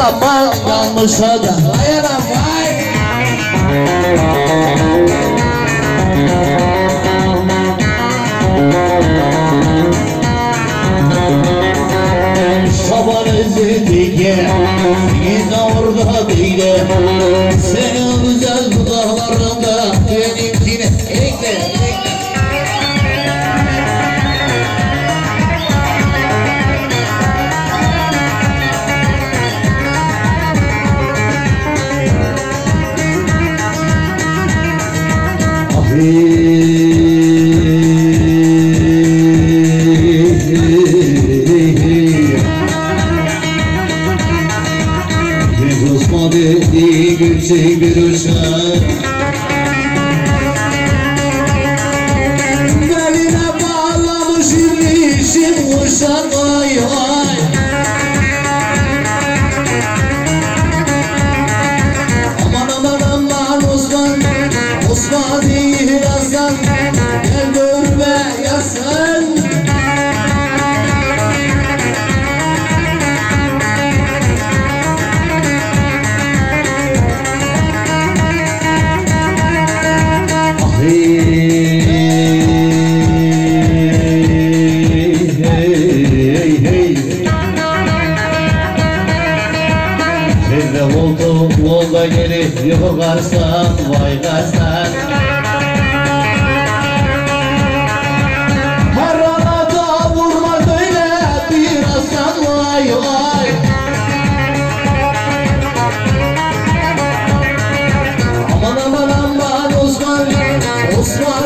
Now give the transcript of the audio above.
aman yanlışa da dayanamay. Şaban özledik yine orada değil. Senin güzel dudaklarında benimkine ekle. Dediği güçlü bir uçak beline bağlamış iblişim uşak ay ay. Aman aman aman Osman, Osman değil Hasan, gel görme yasan. Nerede oldu olda geri yok arsan vay garsan. Her anada vurma böyle bir aslan vay vay. Aman aman aman Osman, Osman